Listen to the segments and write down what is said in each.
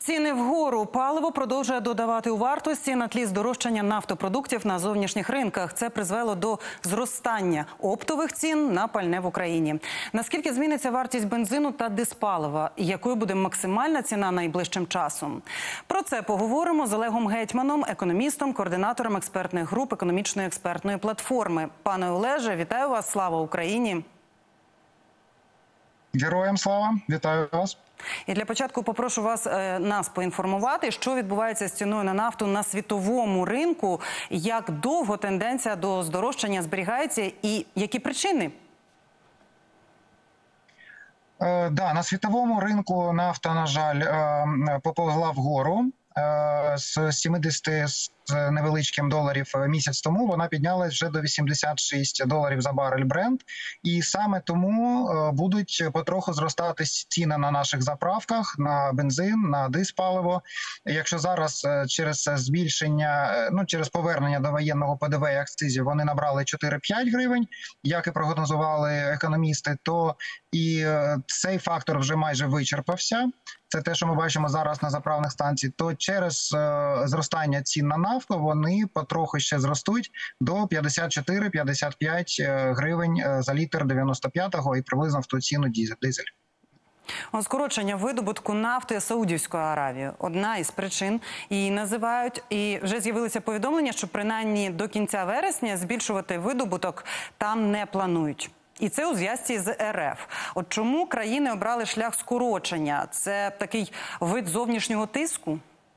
Ціни вгору. Паливо продовжує додавати у вартості на тлі здорожчання нафтопродуктів на зовнішніх ринках. Це призвело до зростання оптових цін на пальне в Україні. Наскільки зміниться вартість бензину та диспалива? І якою буде максимальна ціна найближчим часом? Про це поговоримо з Олегом Гетьманом, економістом, координатором експертних груп економічної експертної платформи. Пане Олеже, вітаю вас. Слава Україні! Героям слава! Вітаю вас! І для початку попрошу нас поінформувати, що відбувається з ціною на нафту на світовому ринку, як довго тенденція до здорожчання зберігається і які причини? На світовому ринку нафта, на жаль, поповзла вгору. З 70 з невеличким доларів місяць тому вона піднялась вже до 86 доларів за барель Brent. І саме тому будуть потроху зростати ціни на наших заправках, на бензин, на диспаливо. Якщо зараз через збільшення, через повернення до воєнного ПДВ і акцизів вони набрали 4-5 гривень, як і прогнозували економісти, то і цей фактор вже майже вичерпався. Це те, що ми бачимо зараз на заправних станціях. То через зростання цін на нафту вони потроху ще зростуть до 54-55 гривень за літр 95-го і приблизно в ту ціну дизель. Скорочення видобутку нафти Саудівською Аравією – одна із причин. Її називають. І вже з'явилися повідомлення, що принаймні до кінця вересня збільшувати видобуток там не планують. І це у зв'язці з РФ. От чому країни обрали шлях скорочення? Це такий вид зовнішнього тиску?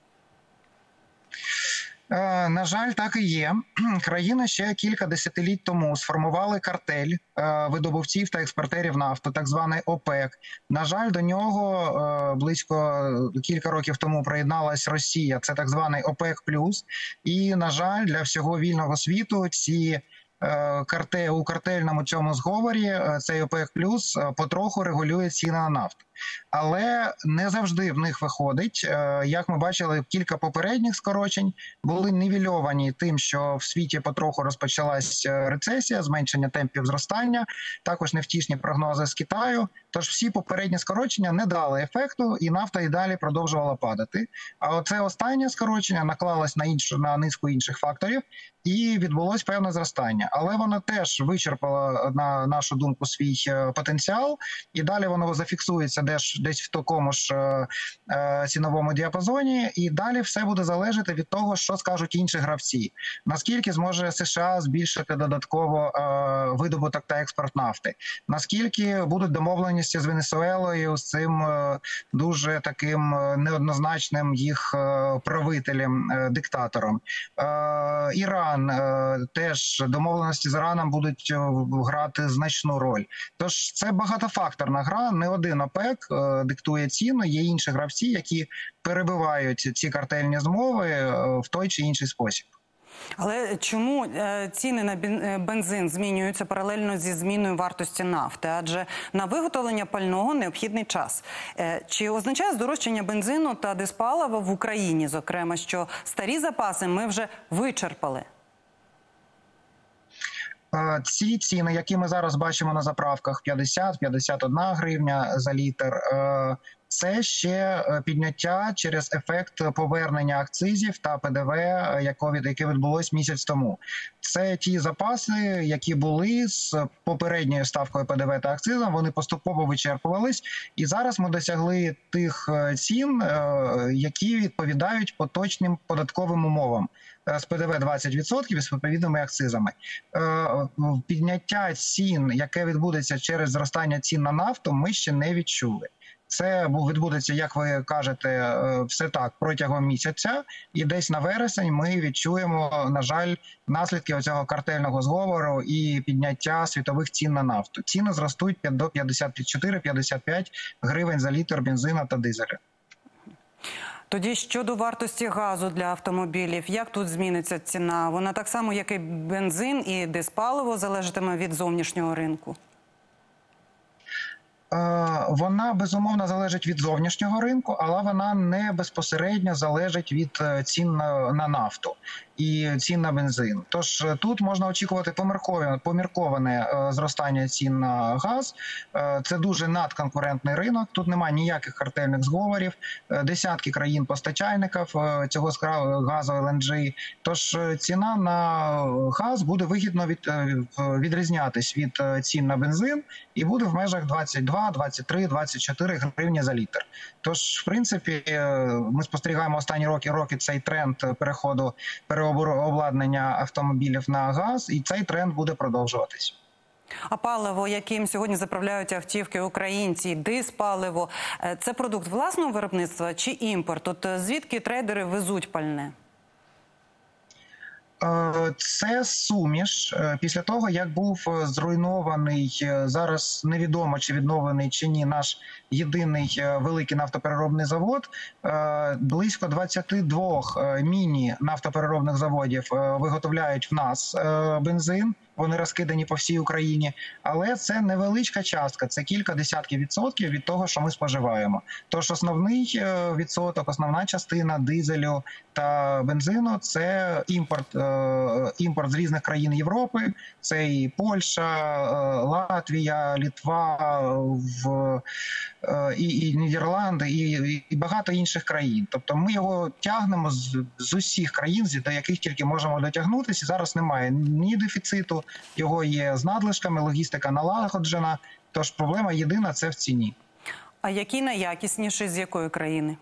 На жаль, так і є. Країни ще кілька десятиліть тому сформували картель видобувців та експортерів нафти, так званий ОПЕК. На жаль, до нього близько кілька років тому приєдналась Росія. Це так званий ОПЕК+. І, на жаль, для всього вільного світу у картельному цьому зговорі цей ОПЕК+ потроху регулює ціни на нафту. Але не завжди в них виходить. Як ми бачили, кілька попередніх скорочень були нівельовані тим, що в світі потроху розпочалась рецесія, зменшення темпів зростання, також невтішні прогнози з Китаю. Тож всі попередні скорочення не дали ефекту, і нафта і далі продовжувала падати. А оце останнє скорочення наклалось на низку інших факторів, і відбулось певне зростання. Але воно теж вичерпало, на нашу думку, свій потенціал, і далі воно зафіксується десь в такому ж ціновому діапазоні, і далі все буде залежати від того, що скажуть інші гравці. Наскільки зможе США збільшити додатково видобуток та експорт нафти? Наскільки будуть домовленості з Венесуелою, з цим дуже таким неоднозначним їх правителем, диктатором? Іран, теж домовленості з Іраном будуть грати значну роль. Тож це багатофакторна гра, не один ОПЕК диктує ціну, є інші гравці, які перебивають ці картельні змови в той чи інший спосіб. Але чому ціни на бензин змінюються паралельно зі зміною вартості нафти? Адже на виготовлення пального необхідний час. Чи означає здорожчання бензину та диспалива в Україні, зокрема, що старі запаси ми вже вичерпали? Ці ціни, які ми зараз бачимо на заправках, 50-51 гривня за літр, це ще підняття через ефект повернення акцизів та ПДВ, яке відбулось місяць тому. Це ті запаси, які були з попередньою ставкою ПДВ та акцизом, вони поступово вичерпувались, і зараз ми досягли тих цін, які відповідають поточним податковим умовам. З ПДВ 20% і з відповідними акцизами. Підняття цін, яке відбудеться через зростання цін на нафту, ми ще не відчули. Це відбудеться, як ви кажете, все так, протягом місяця. І десь на вересень ми відчуємо, на жаль, наслідки оцього картельного зговору і підняття світових цін на нафту. Ціни зростуть до 54-55 гривень за літр бензина та дизеля. Тоді щодо вартості газу для автомобілів, як тут зміниться ціна? Вона так само, як і бензин і диспаливо, залежатиме від зовнішнього ринку? Вона, безумовно, залежить від зовнішнього ринку, але вона не безпосередньо залежить від цін на нафту. і цін на бензин. Тож тут можна очікувати помірковане зростання цін на газ. Це дуже надконкурентний ринок. Тут немає ніяких картельних зговорів. Десятки країн-постачальників цього газу ЛНГ. Тож ціна на газ буде вигідно відрізнятись від цін на бензин і буде в межах 22, 23, 24 гривні за літр. Тож, в принципі, ми спостерігаємо останні роки цей тренд переобладнання автомобілів на газ, і цей тренд буде продовжуватись. А паливо, яким сьогодні заправляють автівки українці, диспаливо, це продукт власного виробництва чи імпорт? От звідки трейдери везуть пальне? Це суміш. Після того, як був зруйнований, зараз невідомо, чи відновлений, чи ні, наш єдиний великий нафтопереробний завод, близько 22 міні-нафтопереробних заводів виготовляють в нас бензин. Вони розкидані по всій Україні, але це невеличка частка, це кілька десятків відсотків від того, що ми споживаємо. Тож основний відсоток, основна частина дизелю та бензину – це імпорт з різних країн Європи. Це і Польща, Латвія, Литва, і Нідерланди, і багато інших країн. Тобто ми його тягнемо з усіх країн, до яких тільки можемо дотягнутися. Зараз немає ні дефіциту, його є з надлишками, логістика налагоджена. Тож проблема єдина – це в ціні. А який найякісніший, з якої країни?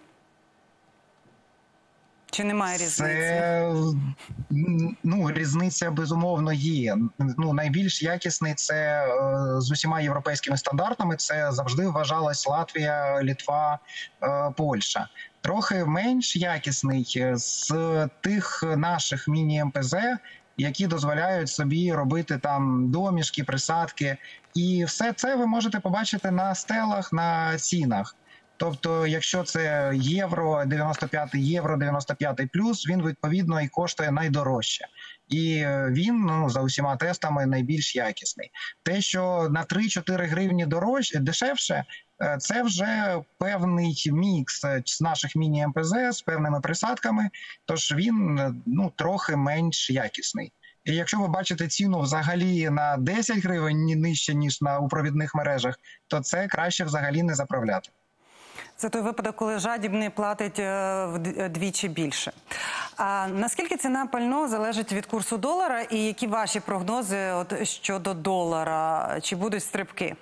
Чи немає різниці? Різниця, безумовно, є. Найбільш якісний – це з усіма європейськими стандартами. Це завжди вважалась Латвія, Литва, Польща. Трохи менш якісний з тих наших міні-МПЗ, які дозволяють собі робити там домішки, присадки. І все це ви можете побачити на стелах, на цінах. Тобто, якщо це євро 95 плюс, він відповідно і коштує найдорожче. І він, за усіма тестами, найбільш якісний. Те, що на 3-4 гривні дешевше, це вже певний мікс з наших міні-МПЗ з певними присадками, тож він трохи менш якісний. І якщо ви бачите ціну взагалі на 10 гривень нижче, ніж у провідних мережах, то це краще взагалі не заправляти. Це той випадок, коли жадібний платить вдвічі більше. А наскільки ціна пального залежить від курсу долара і які ваші прогнози щодо долара? Чи будуть стрибки?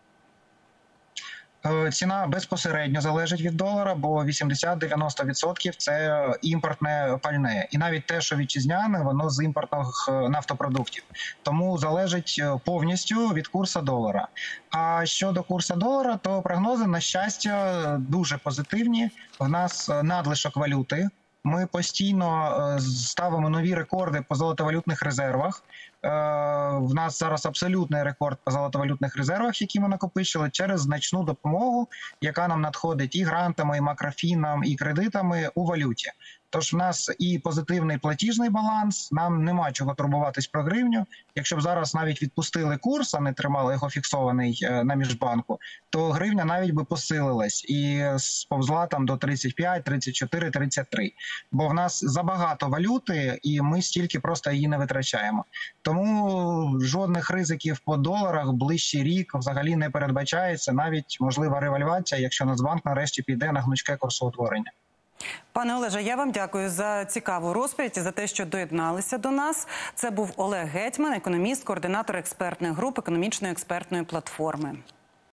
Ціна безпосередньо залежить від долара, бо 80-90% – це імпортне пальне. І навіть те, що вітчизняне, воно з імпортних нафтопродуктів. Тому залежить повністю від курсу долара. А щодо курсу долара, то прогнози, на щастя, дуже позитивні. В нас надлишок валюти. Ми постійно ставимо нові рекорди по золотовалютних резервах. В нас зараз абсолютний рекорд по золотовалютних резервах, які ми накопичили через значну допомогу, яка нам надходить і грантами, і макрофіном, і кредитами у валюті. Тож в нас і позитивний платіжний баланс, нам нема чого турбуватись про гривню. Якщо б зараз навіть відпустили курс, а не тримали його фіксований на міжбанку, то гривня навіть би посилилась і сповзла там до 35, 34, 33. Бо в нас забагато валюти, і ми стільки просто її не витрачаємо. Тому жодних ризиків по доларах ближчий рік взагалі не передбачається, навіть можлива ревальвація, якщо Нацбанк нарешті піде на гнучке курсоутворення. Пане Олеже, я вам дякую за цікаву розповідь і за те, що доєдналися до нас. Це був Олег Гетьман, економіст, координатор експертних груп економічної експертної платформи.